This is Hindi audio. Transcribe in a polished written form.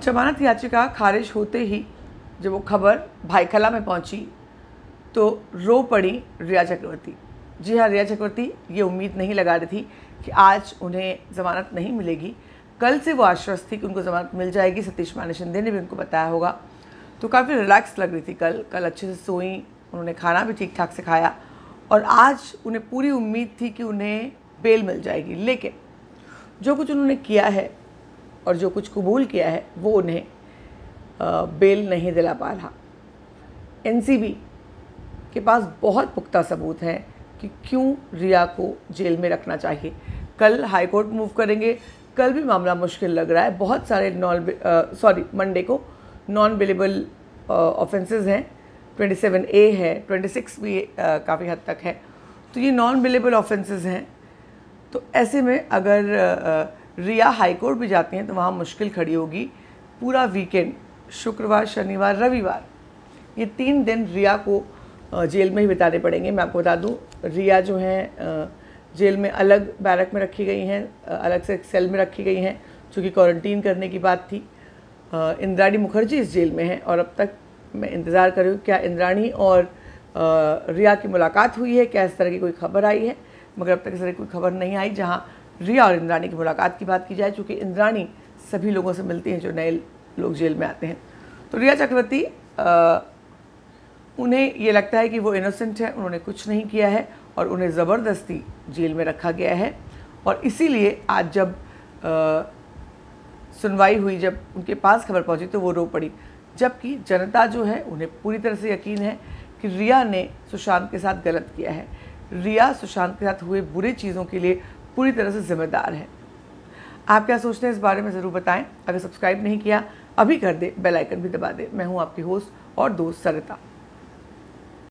जमानत याचिका खारिज होते ही जब वो खबर भाईखला में पहुंची तो रो पड़ी रिया चक्रवर्ती। जी हाँ, रिया चक्रवर्ती ये उम्मीद नहीं लगा रही थी कि आज उन्हें ज़मानत नहीं मिलेगी। कल से वो आश्वस्त थी कि उनको ज़मानत मिल जाएगी। सतीश माने शिंदे ने भी उनको बताया होगा, तो काफ़ी रिलैक्स लग रही थी। कल अच्छे से सोई, उन्होंने खाना भी ठीक ठाक से खाया और आज उन्हें पूरी उम्मीद थी कि उन्हें बेल मिल जाएगी। लेकिन जो कुछ उन्होंने किया है और जो कुछ कबूल किया है वो उन्हें बेल नहीं दिला पा रहा। एनसीबी के पास बहुत पुख्ता सबूत हैं कि क्यों रिया को जेल में रखना चाहिए। कल हाई कोर्ट मूव करेंगे। कल भी मामला मुश्किल लग रहा है। बहुत सारे मंडे को नॉन बेलेबल ऑफेंसेस हैं। 27A है, 26 भी काफ़ी हद तक है। तो ये नॉन बेलेबल ऑफेंसेस हैं। तो ऐसे में अगर रिया हाई कोर्ट भी जाती हैं तो वहाँ मुश्किल खड़ी होगी। पूरा वीकेंड, शुक्रवार, शनिवार, रविवार, ये 3 दिन रिया को जेल में ही बिताने पड़ेंगे। मैं आपको बता दूं, रिया जो हैं जेल में अलग बैरक में रखी गई हैं, अलग से एक सेल में रखी गई हैं, चूँकि क्वारंटीन करने की बात थी। इंद्राणी मुखर्जी इस जेल में हैं और अब तक मैं इंतज़ार कर रही हूँ क्या इंद्राणी और रिया की मुलाकात हुई है, क्या इस तरह की कोई खबर आई है। मगर अब तक इस तरह की कोई खबर नहीं आई जहाँ रिया और इंद्राणी की मुलाकात की बात की जाए, चूँकि इंद्राणी सभी लोगों से मिलती हैं जो नए लोग जेल में आते हैं। तो रिया चक्रवर्ती उन्हें ये लगता है कि वो इनोसेंट है, उन्होंने कुछ नहीं किया है और उन्हें ज़बरदस्ती जेल में रखा गया है। और इसीलिए आज जब सुनवाई हुई, जब उनके पास खबर पहुंची तो वो रो पड़ी। जबकि जनता जो है उन्हें पूरी तरह से यकीन है कि रिया ने सुशांत के साथ गलत किया है। रिया सुशांत के साथ हुए बुरी चीज़ों के लिए पूरी तरह से जिम्मेदार है। आप क्या सोचते हैं इस बारे में ज़रूर बताएं। अगर सब्सक्राइब नहीं किया अभी कर दे, बेल आइकन भी दबा दे। मैं हूं आपकी होस्ट और दोस्त सरिता।